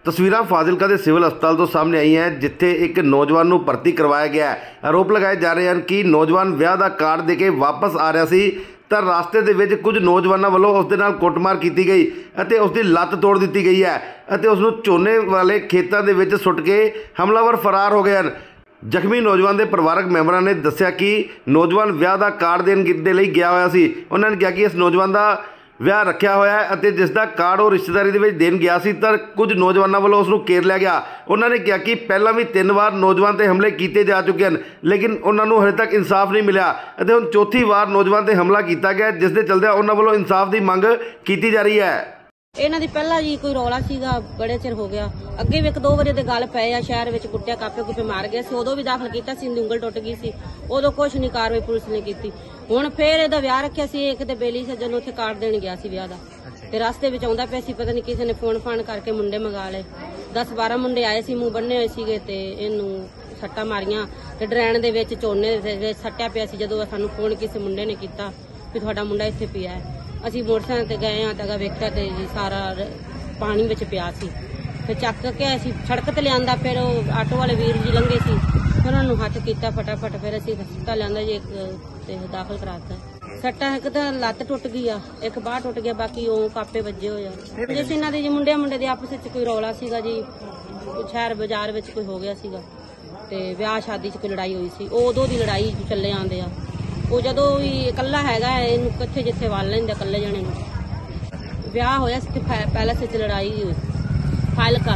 तस्वीरां फाजिलका के सिविल हस्पताल तो सामने आई हैं जिथे एक नौजवान को भर्ती करवाया गया है। आरोप लगाए जा रहे हैं कि नौजवान विआह का कार्ड दे के वापस आ रहा सी तो रास्ते दे विच कुछ नौजवानों वालों उसदे नाल कुटमार की गई और उसकी लत्त तोड़ दी गई है और उसनूं झोने वाले खेतों के विच सुट के हमलावर फरार हो गए हैं। जख्मी नौजवान के परिवारक मैंबरां ने दस्सिया कि नौजवान विआह का कार्ड देण दे लई गया होया सी। उन्होंने कहा कि इस नौजवान का विआह रखा होया है और जिसका कार्ड वो रिश्तेदारी दे देन गया सी तो कुछ नौजवानों वालों उसनूं घेर लिया गया। उन्होंने कहा कि पहला भी 3 बार नौजवान ते हमले किए जा चुके हैं लेकिन उन्होंने हले तक इंसाफ नहीं मिला और हुण चौथी बार नौजवान ते हमला किया गया जिस दे चलदे उन्होंने वालों इंसाफ की मंग की जा रही है। ਇਹਨਾਂ ਦੀ ਪਹਿਲਾਂ ਜੀ ਕੋਈ ਰੌਲਾ ਸੀਗਾ, ਬੜੇ ਚਿਰ ਹੋ ਗਿਆ। ਅੱਗੇ ਵੀ 1-2 ਵਾਰੀ ਦੇ ਗੱਲ ਪਏ ਆ, ਸ਼ਹਿਰ ਵਿੱਚ ਕੁੱਟਿਆ ਕਾਪੇ ਮਾਰ ਗਿਆ ਸੀ। ਉਦੋਂ ਵੀ ਦਾਖਲ ਕੀਤਾ ਸੀ, ਉਂਗਲ ਟੁੱਟ ਗਈ ਸੀ, ਉਦੋਂ ਕੁਛ ਨਹੀਂ ਕਾਰਵਾਈ ਪੁਲਿਸ ਨੇ ਕੀਤੀ। ਹੁਣ ਫੇਰ ਇਹਦਾ ਵਿਆਹ ਰੱਖਿਆ ਸੀ, ਇੱਕ ਤੇ ਬੇਲੀ ਸੱਜਣ ਉੱਥੇ ਕਾਰਡ ਦੇਣ ਗਿਆ ਸੀ ਵਿਆਹ ਦਾ ਤੇ ਰਸਤੇ ਵਿੱਚ ਆਉਂਦਾ ਪਿਆ ਸੀ, ਪਤਾ ਨਹੀਂ ਕਿਸੇ ਨੇ ਫੋਨ ਕਰਕੇ ਮੁੰਡੇ ਮੰਗਾ ਲਏ। 10-12 ਮੁੰਡੇ ਆਏ ਸੀ, ਮੂੰਹ ਬੰਨੇ ਹੋਏ ਸੀਗੇ ਤੇ ਇਹਨੂੰ ਸੱਟਾਂ ਮਾਰੀਆਂ ਤੇ ਡਰੈਣ ਦੇ ਵਿੱਚ ਝੋਨੇ ਦੇ ਵਿੱਚ ਸੱਟਿਆ ਪਿਆ ਸੀ। ਜਦੋਂ ਸਾਨੂੰ ਫੋਨ ਕਿਸੇ ਮੁੰਡੇ ਨੇ ਕੀਤਾ ਵੀ ਤੁਹਾਡਾ ਮੁੰਡਾ ਇੱਥੇ ਪਿਆ ਹੈ, ਅਸੀਂ ਮੋਟਰਸਾਈਕਲ ਤੇ ਗਏ ਆ ਤਾਂ ਵੇਖਿਆ ਤੇ ਜੀ ਸਾਰਾ ਪਾਣੀ ਵਿੱਚ ਪਿਆ ਸੀ। ਫਿਰ ਚੱਕ ਕੇ ਅਸੀਂ ਸੜਕ ਤੇ ਲਿਆਂਦਾ, ਫਿਰ ਉਹ ਆਟੋ ਵਾਲੇ ਵੀਰ ਜੀ ਲੰਘੇ ਸੀ, ਉਹਨਾਂ ਨੂੰ ਹੱਥ ਕੀਤਾ ਫਟਾਫਟ, ਫਿਰ ਅਸੀਂ ਹਸਪਤਾਲ ਲਿਆਂਦਾ ਜੀ, ਇੱਕ ਤੇ ਦਾਖਲ ਕਰਾਤਾ। ਸੱਟਾਂ ਇੱਕ ਤਾਂ ਲੱਤ ਟੁੱਟ ਗਈ ਆ, ਇੱਕ ਬਾਂਹ ਟੁੱਟ ਗਿਆ, ਬਾਕੀ ਉਹ ਕਾਪੇ ਵੱਜੇ ਹੋਏ ਆ। ਜਿਸ ਇਹਨਾਂ ਦੇ ਜੀ ਮੁੰਡੇ ਦੇ ਆਪਸ ਵਿੱਚ ਕੋਈ ਰੌਲਾ ਸੀਗਾ ਜੀ, ਸ਼ਹਿਰ ਬਾਜ਼ਾਰ ਵਿੱਚ ਕੋਈ ਹੋ ਗਿਆ ਸੀਗਾ ਤੇ ਵਿਆਹ ਸ਼ਾਦੀ 'ਚ ਕੋਈ ਲੜਾਈ ਹੋਈ ਸੀ, ਉਹ ਉਦੋਂ ਦੀ ਲੜਾਈ ਚੱਲੇ ਆਉਂਦੇ ਆ। ਉਹ ਜਦੋਂ ਵੀ ਇਕੱਲਾ ਹੈਗਾ ਇਹਨੂੰ ਕਿੱਥੇ ਜਿੱਥੇ ਵੱਲ ਲੈਂਦੇ ਇਕੱਲੇ ਜਣੇ ਨੂੰ। ਵਿਆਹ ਹੋਇਆ ਸੀ ਤੇ ਪੈਲਸ ਵਿੱਚ ਲੜਾਈ ਹੋਈ, ਫਾਜ਼ਿਲਕਾ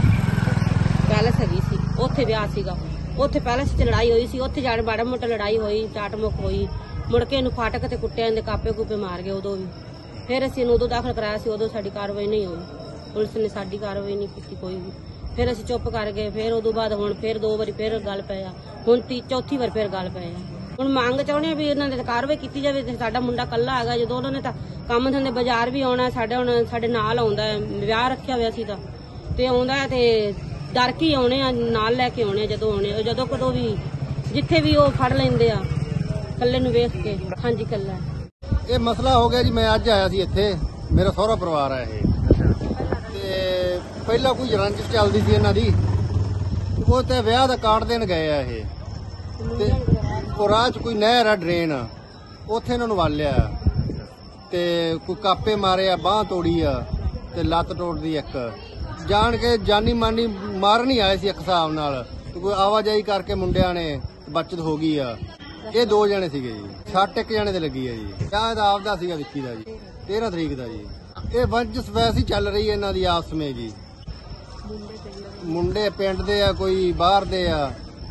ਪੈਲਸ ਹੈਗੀ ਸੀ, ਉੱਥੇ ਵਿਆਹ ਸੀਗਾ, ਉੱਥੇ ਪੈਲਸ 'ਚ ਲੜਾਈ ਹੋਈ ਸੀ। ਉੱਥੇ ਜਾਣ ਮਾੜਾ ਮੋਟਾ ਲੜਾਈ ਹੋਈ, ਚਾਟ ਮੁੱਕ ਹੋਈ, ਮੁੜ ਕੇ ਇਹਨੂੰ ਫਾਟਕ ਤੇ ਕੁੱਟਿਆ, ਇਹਦੇ ਕਾਪੇ ਮਾਰ ਗਏ। ਉਦੋਂ ਵੀ ਫਿਰ ਅਸੀਂ ਇਹਨੂੰ ਉਦੋਂ ਦਾਖਲ ਕਰਾਇਆ ਸੀ, ਉਦੋਂ ਸਾਡੀ ਕਾਰਵਾਈ ਨਹੀਂ ਹੋਈ, ਪੁਲਿਸ ਨੇ ਸਾਡੀ ਕਾਰਵਾਈ ਨਹੀਂ ਕੀਤੀ ਕੋਈ ਵੀ। ਫਿਰ ਅਸੀਂ ਚੁੱਪ ਕਰ ਗਏ। ਫਿਰ ਉਦੋਂ ਬਾਅਦ ਹੁਣ ਫਿਰ 2 ਵਾਰੀ ਫਿਰ ਗੱਲ ਪਏ ਆ, ਹੁਣ ਚੌਥੀ ਵਾਰ ਫਿਰ ਗੱਲ ਪਏ ਆ। ਹੁਣ ਮੰਗ ਚਾਹੁੰਦੇ ਆ ਵੀ ਇਹਨਾਂ ਦੇ ਕਾਰਵਾਈ ਕੀਤੀ ਜਾਵੇ। ਸਾਡਾ ਮੁੰਡਾ ਕੱਲਾ ਹੈਗਾ, ਜਦੋਂ ਉਹਨਾਂ ਨੇ ਤਾਂ ਕੰਮ ਧੰਦੇ ਬਾਜ਼ਾਰ ਵੀ ਆਉਣਾ, ਸਾਡੇ ਨਾਲ ਆਉਂਦਾ, ਵਿਆਹ ਰੱਖਿਆ ਹੋਇਆ ਸੀ ਤਾਂ ਤੇ ਆਉਂਦਾ ਤੇ ਡਰ ਕੇ ਆਉਣੇ ਆ, ਨਾਲ ਲੈ ਕੇ ਆਉਣੇ ਆ ਜਦੋਂ ਆਉਣੇ, ਜਦੋਂ ਕਦੋਂ ਵੀ ਜਿੱਥੇ ਵੀ ਉਹ ਫੜ ਲੈਂਦੇ ਆ ਕੱਲੇ ਨੂੰ ਵੇਖ ਕੇ। ਹਾਂਜੀ ਕੱਲਾ ਇਹ ਮਸਲਾ ਹੋ ਗਿਆ ਜੀ। ਮੈਂ ਅੱਜ ਆਇਆ ਸੀ ਇੱਥੇ, ਮੇਰਾ ਸਹੁਰਾ ਪਰਿਵਾਰ ਆ ਇਹ ਤੇ ਪਹਿਲਾਂ ਕੋਈ ਰੰਜਿਸ਼ ਚੱਲਦੀ ਸੀ ਇਹਨਾਂ ਦੀ, ਉਹ ਤੇ ਵਿਆਹ ਦਾ ਕਾਰਡ ਦੇਣ ਗਏ ਆ ਇਹ ਤੇ ਉਹ ਰਾਹ 'ਚ ਕੋਈ ਨਹਿਰ ਆ, ਡਰੇਨ, ਉੱਥੇ ਇਹਨਾਂ ਨੂੰ ਵਾਲਿਆ ਤੇ ਕੋਈ ਕਾਪੇ ਮਾਰੇ ਆ, ਬਾਂਹ ਤੋੜੀ ਆ ਤੇ ਲੱਤ ਤੋੜਦੀ ਇੱਕ। ਜਾਣ ਕੇ ਜਾਨੀ ਮਾਨੀ ਮਾਰਨ ਹੀ ਆਏ ਸੀ ਇੱਕ ਹਿਸਾਬ ਨਾਲ, ਕੋਈ ਆਵਾਜਾਈ ਕਰਕੇ ਮੁੰਡਿਆਂ ਨੇ ਬਚਤ ਹੋ ਗਈ ਆ। ਇਹ 2 ਜਣੇ ਸੀਗੇ ਜੀ, 60 1 ਜਣੇ ਤੇ ਲੱਗੀ ਆ ਜੀ। ਵਿਆਹ ਇਹਦਾ ਆਪਦਾ ਸੀਗਾ ਵਿੱਕੀ ਦਾ ਜੀ, 13 ਤਰੀਕ ਦਾ ਜੀ। ਇਹ ਵੰਜਸ ਵੈਸੇ ਚੱਲ ਰਹੀ ਹੈ ਇਹਨਾਂ ਦੀ ਆਪਸ ਵਿੱਚ ਜੀ। ਮੁੰਡੇ ਪਿੰਡ ਦੇ ਆ, ਕੋਈ ਬਾਹਰ ਦੇ ਆ,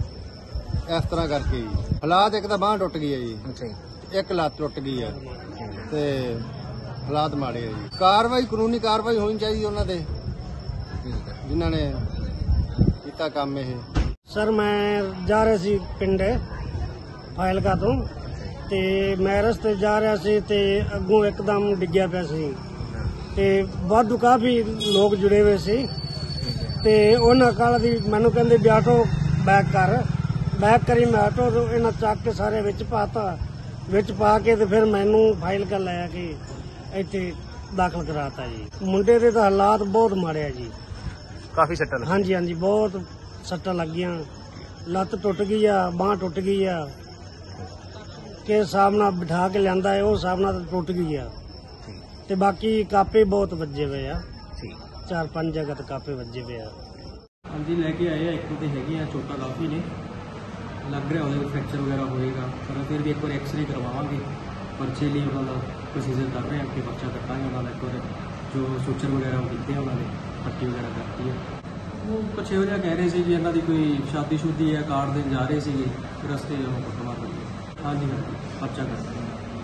ਇਸ ਤਰ੍ਹਾਂ ਕਰਕੇ ਜੀ। ਹਾਲਾਤ ਇੱਕ ਤਾਂ ਬਾਂਹ ਟੁੱਟ ਗਈ ਹੈ ਜੀ, ਇੱਕ ਲੱਤ ਟੁੱਟ ਗਈ ਹੈ ਤੇ ਹਾਲਾਤ ਮਾੜੇ ਆ ਜੀ। ਕਾਰਵਾਈ ਕਾਨੂੰਨੀ ਕਾਰਵਾਈ ਹੋਣੀ ਚਾਹੀਦੀ ਉਹਨਾਂ ਤੇ ਜਿਨ੍ਹਾਂ ਨੇ ਕੀਤਾ ਕੰਮ ਇਹ। ਸਰ ਮੈਂ ਜਾ ਰਿਹਾ ਸੀ ਪਿੰਡ ਫਾਜ਼ਿਲਕਾ ਤੋਂ ਤੇ ਮੈਂ ਰਸਤੇ ਜਾ ਰਿਹਾ ਸੀ ਤੇ ਅੱਗੋਂ ਇੱਕਦਮ ਡਿੱਗਿਆ ਪਿਆ ਸੀ ਤੇ ਵਾਧੂ ਕਾਫੀ ਲੋਕ ਜੁੜੇ ਹੋਏ ਸੀ ਤੇ ਉਹਨਾਂ ਕਾਲ ਦੀ ਮੈਨੂੰ ਕਹਿੰਦੇ ਵੀ ਆਟੋ ਬੈਕ ਕਰੀ। ਮੈਂ ਆਟੋ ਇਹਨਾਂ ਚੱਕ ਕੇ ਸਾਰੇ ਵਿੱਚ ਪਾਤਾ, ਵਿੱਚ ਪਾ ਕੇ ਤੇ ਫਿਰ ਮੈਨੂੰ ਫਾਜ਼ਿਲਕਾ ਲੈ ਕੇ ਇੱਥੇ ਦਾਖਲ ਕਰਾਤਾ ਜੀ। ਮੁੰਡੇ ਦੇ ਤਾਂ ਹਾਲਾਤ ਬਹੁਤ ਮਾੜੇ ਆ ਜੀ, ਕਾਫੀ ਸੱਟਾਂ ਲੱਗੀਆਂ। ਹਾਂਜੀ ਬਹੁਤ ਸੱਟਾਂ ਲੱਗੀਆਂ, ਲੱਤ ਟੁੱਟ ਗਈ ਆ, ਬਾਂਹ ਟੁੱਟ ਗਈ ਆ, ਕਿ ਹਿਸਾਬ ਨਾਲ ਬਿਠਾ ਕੇ ਲਿਆਂਦਾ ਹੈ ਉਹ ਹਿਸਾਬ ਨਾਲ ਟੁੱਟ ਗਈ ਆ ਤੇ ਬਾਕੀ ਕਾਪੇ ਬਹੁਤ ਵੱਜੇ ਹੋਏ ਆ, 4-5 ਜਗ੍ਹਾ ਤੇ ਕਾਪੇ ਵੱਜੇ ਹੋਏ ਆ। ਹਾਂਜੀ ਲੈ ਕੇ ਆਏ ਆ, ਇੱਕ ਤੇ ਹੈਗੇ ਆ, ਚੋਟਾਂ ਕਾਫੀ ਨੇ, ਲੱਗ ਰਿਹਾ ਉਹਦੇ ਫ੍ਰੈਕਚਰ ਵਗੈਰਾ ਹੋਏਗਾ, ਪਰ ਫਿਰ ਵੀ ਇੱਕ ਵਾਰ ਐਕਸਰੇ ਕਰਵਾਵਾਂਗੇ। ਪਰਚੇ ਲਈ ਉਹਨਾਂ ਦਾ ਪ੍ਰੋਸੀਜਰ ਕਰ ਰਹੇ ਆ ਕਿ ਪਰਚਾ ਕੱਟਾਂਗੇ ਉਹਨਾਂ ਦਾ। ਇੱਕ ਵਾਰ ਜੋ ਸੂਚਰ ਵਗੈਰਾ ਉਹ ਕੀਤੇ ਉਹਨਾਂ ਨੇ, ਪੱਟੀ ਵਗੈਰਾ ਕਰਤੀ ਹੈ। ਉਹ ਕੁਛ ਇਹੋ ਜਿਹਾ ਕਹਿ ਰਹੇ ਸੀ ਜੀ ਇਹਨਾਂ ਦੀ ਕੋਈ ਸ਼ਾਦੀ ਸ਼ੁਦੀ ਹੈ, ਕਾਰਡ ਦੇਣ ਜਾ ਰਹੇ ਸੀਗੇ, ਰਸਤੇ ਉਹ ਕੁੱਟਮਾਰ ਹੋਈ। ਹਾਂਜੀ ਪਰਚਾ ਕਰ